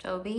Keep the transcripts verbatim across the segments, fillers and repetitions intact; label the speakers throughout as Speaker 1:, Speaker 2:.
Speaker 1: Toby.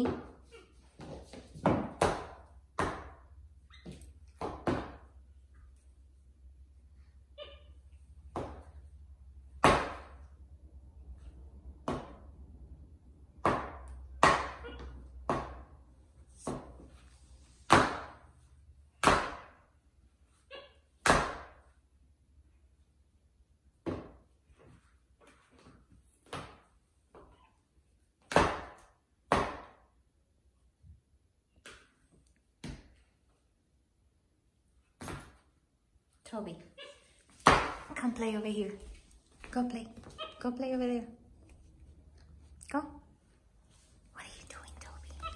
Speaker 1: Toby, come play over here. Go play. Go play over there. Go. What are you doing, Toby?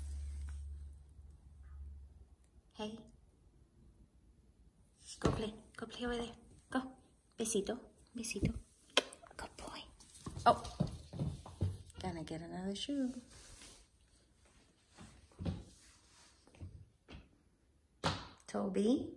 Speaker 1: Hey. Go play. Go play over there. Go. Besito. Besito. Good boy. Oh. Gonna get another shoe. Toby.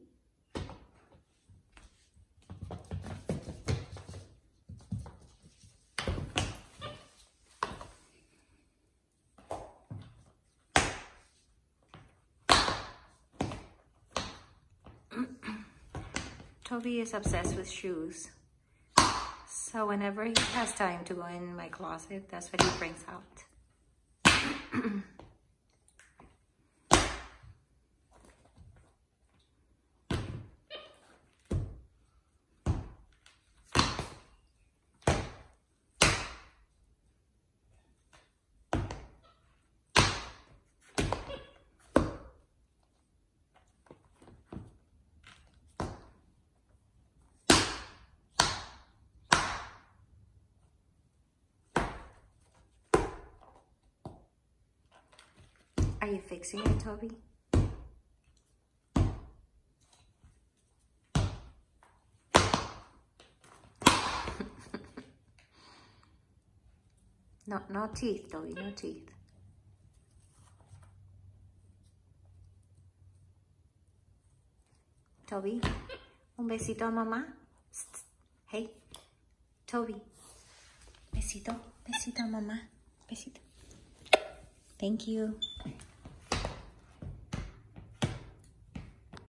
Speaker 1: Toby is obsessed with shoes. So whenever he has time to go in my closet, that's what he brings out. Are you fixing it, Toby? No, no teeth, Toby, no teeth. Toby, un besito a mamá. Hey, Toby, besito, besito a mamá, besito. Thank you.